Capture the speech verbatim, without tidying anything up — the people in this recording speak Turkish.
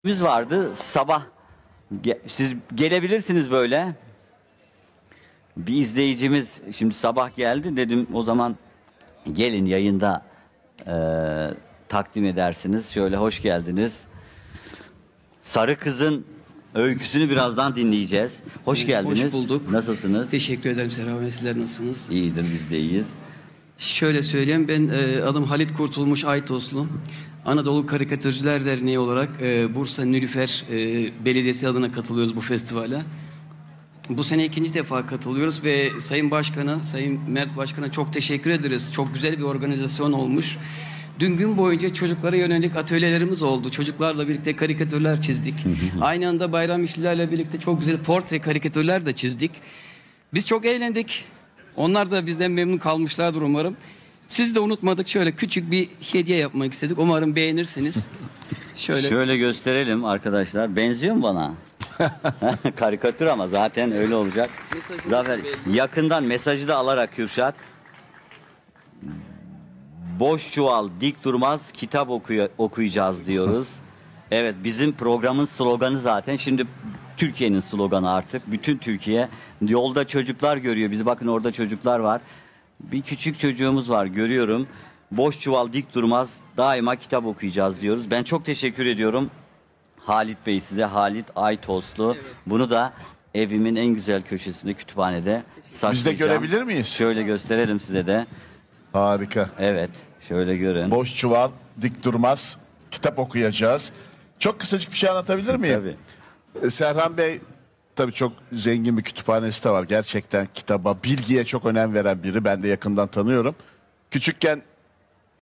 Biz vardı sabah. Ge- Siz gelebilirsiniz böyle. Bir izleyicimiz şimdi sabah geldi, dedim o zaman gelin yayında e, takdim edersiniz. Şöyle hoş geldiniz. Sarı Kız'ın öyküsünü birazdan dinleyeceğiz. Hoş geldiniz. Hoş bulduk. Nasılsınız? Teşekkür ederim Serhan Bey. Sizler nasılsınız? İyidir, biz de iyiyiz. Şöyle söyleyeyim, ben e, adım Halit Kurtulmuş Aytoslu. Anadolu Karikatürcüler Derneği olarak e, Bursa Nilüfer e, Belediyesi adına katılıyoruz bu festivale. Bu sene ikinci defa katılıyoruz ve Sayın Başkan'a, Sayın Mert Başkan'a çok teşekkür ederiz. Çok güzel bir organizasyon olmuş. Dün gün boyunca çocuklara yönelik atölyelerimiz oldu. Çocuklarla birlikte karikatürler çizdik. Aynı anda bayram işçilerle birlikte çok güzel portre karikatürler de çizdik. Biz çok eğlendik. Onlar da bizden memnun kalmışlardır umarım. Siz de unutmadık, şöyle küçük bir hediye yapmak istedik. Umarım beğenirsiniz. Şöyle. Şöyle gösterelim arkadaşlar. Benziyor mu bana? Karikatür ama zaten öyle olacak. Mesajımız Zafer, belli. yakından mesajı da alarak Kürşat. Boş çuval dik durmaz, kitap okuy- okuyacağız diyoruz. Evet, bizim programın sloganı zaten. Şimdi Türkiye'nin sloganı artık. Bütün Türkiye yolda çocuklar görüyor bizi. Bakın orada çocuklar var. Bir küçük çocuğumuz var, görüyorum. Boş çuval dik durmaz, daima kitap okuyacağız diyoruz. Ben çok teşekkür ediyorum Halit Bey size. Halit Aytoslu. Evet. Bunu da evimin en güzel köşesinde, kütüphanede saklayacağım. Biz de görebilir miyiz? Şöyle gösterelim size de. Harika. Evet, şöyle görün. Boş çuval, dik durmaz, kitap okuyacağız. Çok kısacık bir şey anlatabilir miyim? Tabii. E, Serhan Bey tabii çok zengin bir kütüphanesi de var. Gerçekten kitaba, bilgiye çok önem veren biri. Ben de yakından tanıyorum. Küçükken